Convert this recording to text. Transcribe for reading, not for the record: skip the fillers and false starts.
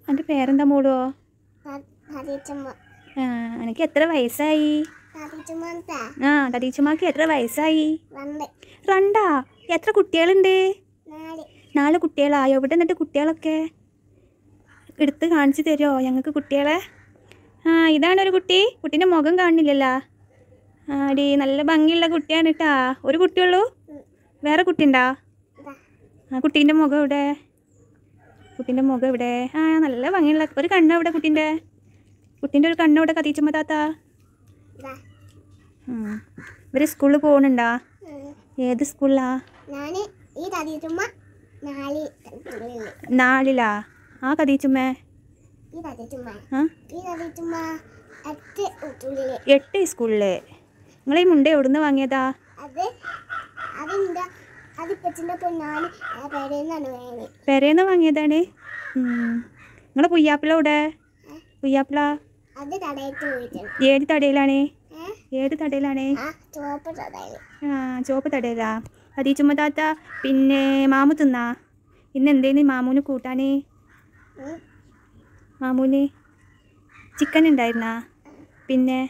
എൻ്റെ പേരെന്താ മോളോ? എനിക്ക് എത്ര വയസ്സായി? ആ തടീച്ചുമാക്ക് എത്ര വയസ്സായി? 2. എത്ര കുട്ടികളുണ്ട്? 4 കുട്ടികളാ. എവിടെ എന്നിട്ട് കുട്ടികളൊക്കെ എടുത്ത് കാണിച്ചു തരുമോ ഞങ്ങൾക്ക് കുട്ടികളെ? ആ ഇതാണൊരു കുട്ടി. കുട്ടീൻ്റെ മുഖം കാണുന്നില്ലല്ലോ. ആടി നല്ല ഭംഗിയുള്ള കുട്ടിയാണ് കേട്ടാ. ഒരു കുട്ടിയുള്ളൂ? വേറെ കുട്ടി ഉണ്ടോ? ആ കുട്ടീൻ്റെ മുഖം എവിടെ? കുട്ടീൻ്റെ മുഖം എവിടെ? ആ നല്ല ഭംഗിയുള്ള ഒരു കണ്ണ് എവിടെ കുട്ടീൻ്റെ? കുട്ടീൻ്റെ ഒരു കണ്ണ് എവിടെ കതീച്ചുമ്മ താത്ത? ഇവർ സ്കൂളിൽ പോകുന്നുണ്ടോ? ഏത് സ്കൂളിലാ? 4-ലാ? ആ കതീച്ചുമ്മേ 8 സ്കൂളില്. നിങ്ങൾ ഈ മുണ്ട എവിടുന്ന് വാങ്ങിയതാ? പെരേന്ന് വാങ്ങിയതാണ്. നിങ്ങളെ പുയ്യാപ്പിള എവിടെ? പുയ്യാപ്പിള ഏത് തടയിലാണ്? ഏത് തടയിലാണ്? ആ ചുവപ്പ് തടയിലാ. കതീച്ചുമ്മ താത്ത പിന്നെ മാമു തിന്നാ? ഇന്ന് എന്തേന്ന് മാമൂന് കൂട്ടാന്? മാമൂന് ചിക്കൻ ഉണ്ടായിരുന്നാ? പിന്നെ